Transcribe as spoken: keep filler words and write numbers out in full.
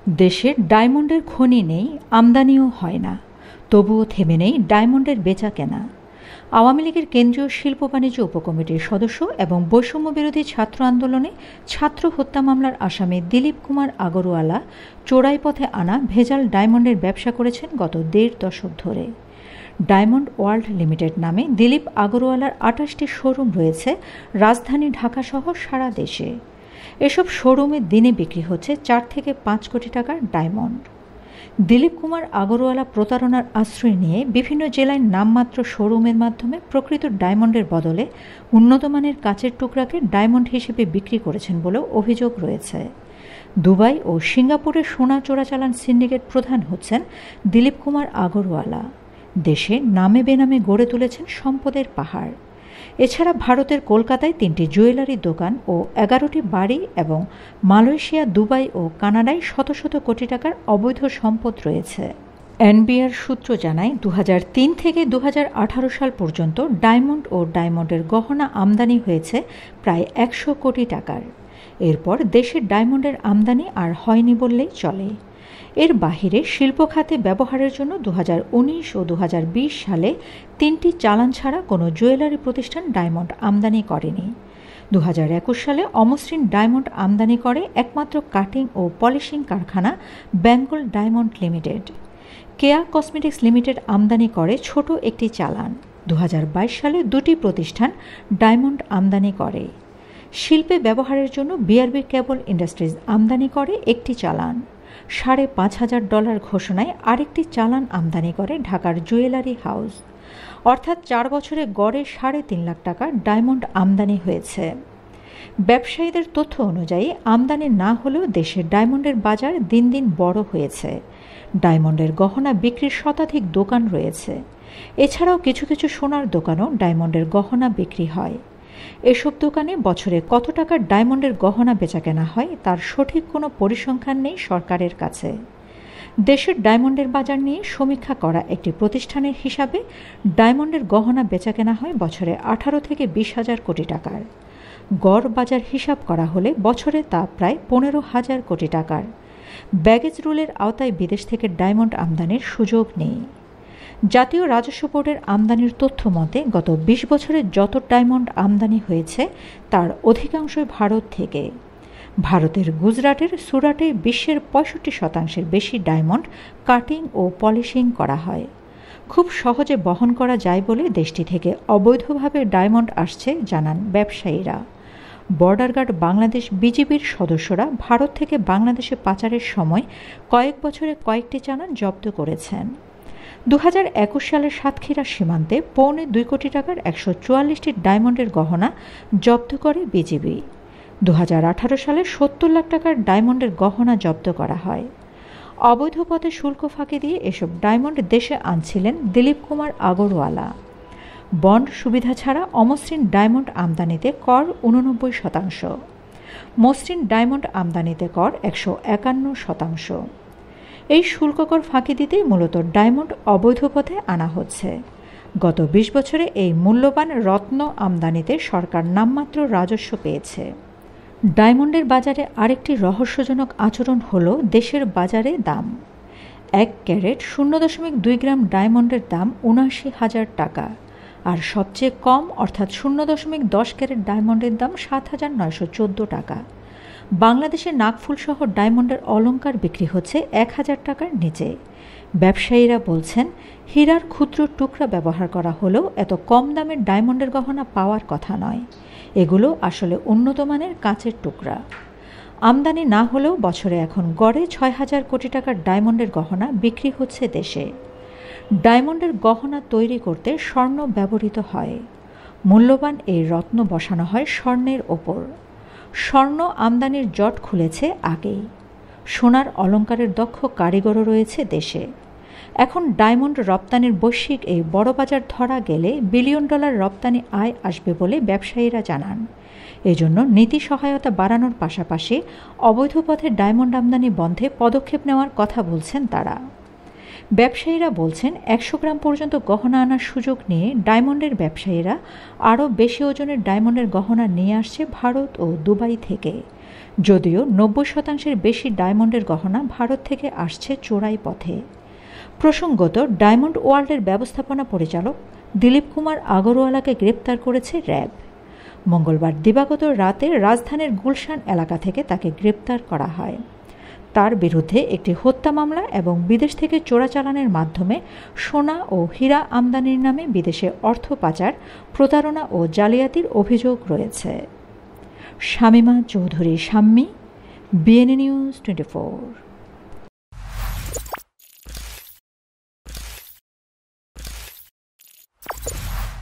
দেশে ডায়মন্ডের খনি নেই, আমদানিও হয় না, তবুও থেমে নেই ডায়মন্ডের বেচাকেনা। আওয়ামী লীগের কেন্দ্রীয় শিল্প বাণিজ্য উপকমিটির সদস্য এবং বৈষম্য বিরোধী ছাত্র আন্দোলনে ছাত্র হত্যা মামলার আসামি দিলীপ কুমার আগরওয়ালা চোরাই পথে আনা ভেজাল ডায়মন্ডের ব্যবসা করেছেন গত দেড় দশক ধরে। ডায়মন্ড ওয়ার্ল্ড লিমিটেড নামে দিলীপ আগরওয়ালার আটাশটি শোরুম রয়েছে রাজধানী ঢাকাসহ সারা দেশে। এসব শোরুমে দিনে বিক্রি হচ্ছে চার থেকে পাঁচ কোটি টাকার ডায়মন্ড। দিলীপ কুমার আগরওয়ালা প্রতারণার আশ্রয় নিয়ে বিভিন্ন জেলায় নামমাত্র শোরুমের মাধ্যমে প্রকৃত ডায়মন্ডের বদলে উন্নতমানের কাচের টুকরাকে ডায়মন্ড হিসেবে বিক্রি করেছেন বলেও অভিযোগ রয়েছে। দুবাই ও সিঙ্গাপুরে সোনা চোরাচালান সিন্ডিকেট প্রধান হচ্ছেন দিলীপ কুমার আগরওয়ালা। দেশে নামে বেনামে গড়ে তুলেছেন সম্পদের পাহাড়। এছাড়া ভারতের কলকাতায় তিনটি জুয়েলারি দোকান ও এগারোটি বাড়ি এবং মালয়েশিয়া, দুবাই ও কানাডায় শত শত কোটি টাকার অবৈধ সম্পদ রয়েছে। এনবিআর সূত্র জানায়, দু হাজার তিন থেকে দু হাজার আঠারো সাল পর্যন্ত ডায়মন্ড ও ডায়মন্ডের গহনা আমদানি হয়েছে প্রায় একশো কোটি টাকার। এরপর দেশে ডায়মন্ডের আমদানি আর হয়নি বললেই চলে। এর বাহিরে শিল্প খাতে ব্যবহারের জন্য দু হাজার উনিশ ও দু হাজার বিশ সালে তিনটি চালান ছাড়া কোনো জুয়েলারি প্রতিষ্ঠান ডায়মন্ড আমদানি করেনি। দু হাজার একুশ সালে অমসৃণ ডায়মন্ড আমদানি করে একমাত্র কাটিং ও পলিশিং কারখানা Bengal diamond limited. Keya cosmetics limited আমদানি করে ছোট একটি চালান। দু হাজার বাইশ সালে দুটি প্রতিষ্ঠান ডায়মন্ড আমদানি করে। শিল্পে ব্যবহারের জন্য বিআরবি কেবল ইন্ডাস্ট্রিজ আমদানি করে একটি চালান। সাড়ে পাঁচ হাজার ডলার ঘোষণায় আরেকটি চালান আমদানি করে ঢাকার জুয়েলারি হাউস। অর্থাৎ চার বছরে গড়ে সাড়ে তিন লাখ টাকা ডায়মন্ড আমদানি হয়েছে। ব্যবসায়ীদের তথ্য অনুযায়ী আমদানি না হলেও দেশে ডায়মন্ডের বাজার দিন দিন বড় হয়েছে। ডায়মন্ডের গহনা বিক্রির শতাধিক দোকান রয়েছে। এছাড়াও কিছু কিছু সোনার দোকানও ডায়মন্ডের গহনা বিক্রি হয়। এসব দোকানে বছরে কত টাকার ডায়মন্ডের গহনা বেচাকেনা হয় তার সঠিক কোনো পরিসংখ্যান নেই সরকারের কাছে। দেশের ডায়মন্ডের বাজার নিয়ে সমীক্ষা করা একটি প্রতিষ্ঠানের হিসাবে ডায়মন্ডের গহনা বেচাকেনা হয় বছরে আঠারো থেকে বিশ হাজার কোটি টাকার। গড় বাজার হিসাব করা হলে বছরে তা প্রায় পনেরো হাজার কোটি টাকার। ব্যাগেজ রুলের আওতায় বিদেশ থেকে ডায়মন্ড আমদানির সুযোগ নেই। জাতীয় রাজস্ব বোর্ডের আমদানির তথ্য মতে গত বিশ বছরে যত ডায়মন্ড আমদানি হয়েছে তার অধিকাংশই ভারত থেকে। ভারতের গুজরাটের সুরাটে বিশ্বের পঁয়ষট্টি শতাংশের বেশি ডায়মন্ড কাটিং ও পলিশিং করা হয়। খুব সহজে বহন করা যায় বলে দেশটি থেকে অবৈধভাবে ডায়মন্ড আসছে জানান ব্যবসায়ীরা। বর্ডার গার্ড বাংলাদেশ বিজিবির সদস্যরা ভারত থেকে বাংলাদেশে পাচারের সময় কয়েক বছরে কয়েকটি চালান জব্দ করেছেন। দু হাজার একুশ সালের সাতক্ষীরা সীমান্তে পৌনে দুই কোটি টাকার একশো চুয়াল্লিশটি ডায়মন্ডের গহনা জব্দ করে বিজিবি। দু হাজার আঠারো সালে সত্তর লাখ টাকার ডায়মন্ডের গহনা জব্দ করা হয়। অবৈধ পথে শুল্ক ফাঁকি দিয়ে এসব ডায়মন্ড দেশে আনছিলেন দিলীপ কুমার আগরওয়ালা। বন্ড সুবিধা ছাড়া অমসৃণ ডায়মন্ড আমদানিতে কর উননব্বই শতাংশ, মসৃণ ডায়মন্ড আমদানিতে কর একশো একান্ন শতাংশ। এই শুল্ককর ফাঁকি দিতেই মূলত ডায়মন্ড অবৈধ পথে আনা হচ্ছে। গত বিশ বছরে এই মূল্যবান রত্ন আমদানিতে সরকার নামমাত্র রাজস্ব পেয়েছে। ডায়মন্ডের বাজারে আরেকটি রহস্যজনক আচরণ হল দেশের বাজারে দাম। এক ক্যারেট শূন্য দশমিক দুই গ্রাম ডায়মন্ডের দাম উনআশি হাজার টাকা, আর সবচেয়ে কম অর্থাৎ শূন্য দশমিক দশ ক্যারেট ডায়মন্ডের দাম সাত হাজার নয়শো চোদ্দো টাকা। বাংলাদেশে নাকফুলসহ ডায়মন্ডের অলংকার বিক্রি হচ্ছে এক হাজার টাকার নিচে। ব্যবসায়ীরা বলছেন, হীরার ক্ষুদ্র টুকরা ব্যবহার করা হলেও এত কম দামের ডায়মন্ডের গহনা পাওয়ার কথা নয়। এগুলো আসলে উন্নত মানের কাঁচের টুকরা। আমদানি না হলেও বছরে এখন গড়ে ছয় হাজার কোটি টাকার ডায়মন্ডের গহনা বিক্রি হচ্ছে দেশে। ডায়মন্ডের গহনা তৈরি করতে স্বর্ণ ব্যবহৃত হয়। মূল্যবান এই রত্ন বসানো হয় স্বর্ণের ওপর। স্বর্ণ আমদানির জট খুলেছে আগেই। সোনার অলংকারের দক্ষ কারিগরও রয়েছে দেশে। এখন ডায়মন্ড রপ্তানির বৈশ্বিক এই বড় বাজার ধরা গেলে বিলিয়ন ডলার রপ্তানি আয় আসবে বলে ব্যবসায়ীরা জানান। এজন্য নীতি সহায়তা বাড়ানোর পাশাপাশি অবৈধ পথে ডায়মন্ড আমদানি বন্ধে পদক্ষেপ নেওয়ার কথা বলছেন তারা। ব্যবসায়ীরা বলছেন, একশো গ্রাম পর্যন্ত গহনা আনার সুযোগ নিয়ে ডায়মন্ডের ব্যবসায়ীরা আরও বেশি ওজনের ডায়মন্ডের গহনা নিয়ে আসছে ভারত ও দুবাই থেকে। যদিও নব্বই শতাংশের বেশি ডায়মন্ডের গহনা ভারত থেকে আসছে চোরাই পথে। প্রসঙ্গত, ডায়মন্ড ওয়ার্ল্ডের ব্যবস্থাপনা পরিচালক দিলীপ কুমার আগরওয়ালাকে গ্রেপ্তার করেছে র্যাব। মঙ্গলবার দিবাগত রাতে রাজধানীর গুলশান এলাকা থেকে তাকে গ্রেপ্তার করা হয়। তার বিরুদ্ধে একটি হত্যা মামলা এবং বিদেশ থেকে চোরাচালানের মাধ্যমে সোনা ও হীরা আমদানির নামে বিদেশে অর্থ পাচার, প্রতারণা ও জালিয়াতির অভিযোগ রয়েছে। Shamima Chowdhury Shammi, BNA news twenty four.